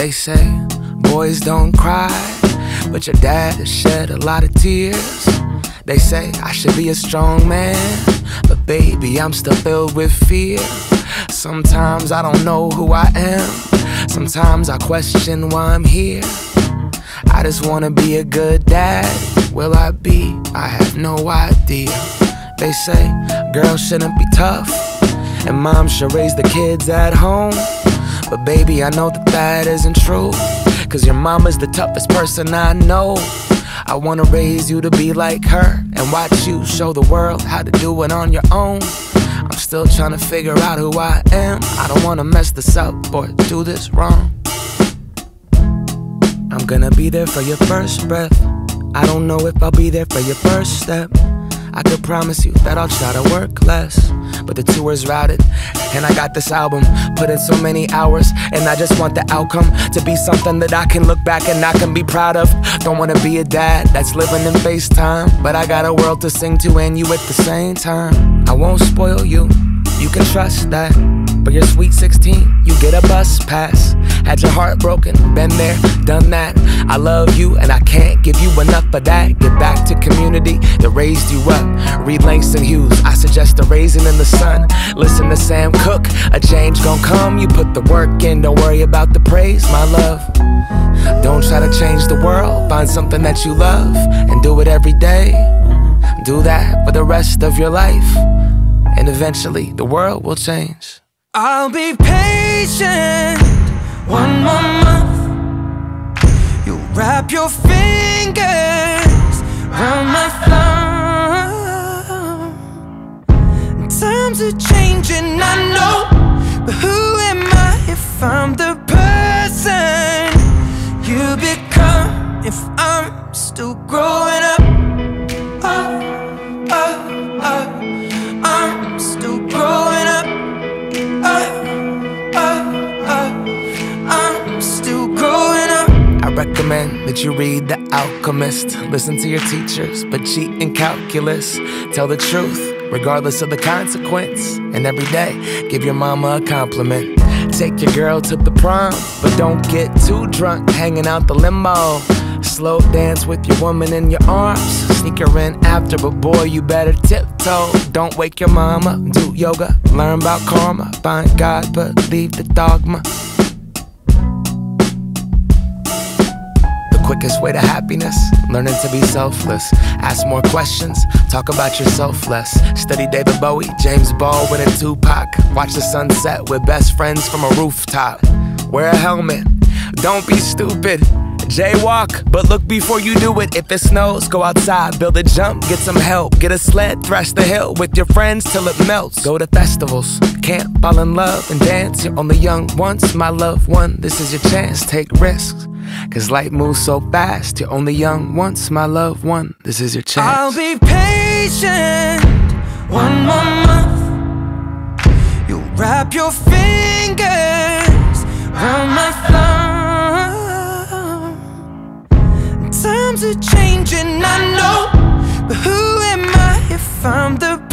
They say boys don't cry, but your dad has shed a lot of tears. They say I should be a strong man, but baby, I'm still filled with fear. Sometimes I don't know who I am. Sometimes I question why I'm here. I just wanna be a good dad. Will I be? I have no idea. They say girls shouldn't be tough, and mom should raise the kids at home. But baby, I know that that isn't true, 'cause your mama's the toughest person I know. I wanna raise you to be like her, and watch you show the world how to do it on your own. I'm still trying to figure out who I am. I don't wanna mess this up or do this wrong. I'm gonna be there for your first breath. I don't know if I'll be there for your first step. I could promise you that I'll try to work less, but the tour's routed, and I got this album, put in so many hours, and I just want the outcome to be something that I can look back and I can be proud of. Don't wanna be a dad that's living in FaceTime, but I got a world to sing to and you at the same time. I won't spoil you, you can trust that. But you're sweet 16, you get a bus pass. Had your heart broken, been there, done that. I love you and I can't give you enough of that. Get back to community that raised you up. Read Langston Hughes, I suggest a raisin in the sun. Listen to Sam Cooke, a change gon' come. You put the work in, don't worry about the praise, my love. Don't try to change the world, find something that you love and do it every day. Do that for the rest of your life, and eventually the world will change. I'll be patient, one more month. You wrap your fingers around my thumb. Times are changing, I know, but who am I if I'm the person you become? If I'm still growing up, I'm still growing up. I'm still growing up. I recommend that you read The Alchemist. Listen to your teachers, but cheat in calculus. Tell the truth, regardless of the consequence. And every day, give your mama a compliment. Take your girl to the prom, but don't get too drunk hanging out the limo. Slow dance with your woman in your arms. Sneak her in after, but boy, you better tiptoe. Don't wake your mama, do yoga, learn about karma. Find God, but leave the dogma. The quickest way to happiness, learning to be selfless. Ask more questions, talk about yourself less. Study David Bowie, James Baldwin and Tupac. Watch the sunset with best friends from a rooftop. Wear a helmet, don't be stupid. Jaywalk, but look before you do it. If it snows, go outside, build a jump, get some help. Get a sled, thrash the hill with your friends till it melts. Go to festivals, camp, fall in love and dance. You're only young once, my loved one. This is your chance, take risks, 'cause life moves so fast. You're only young once, my loved one. This is your chance. I'll be patient, one more month. You wrap your fingers around my thumb. Times are changing, I know, but who am I if I'm the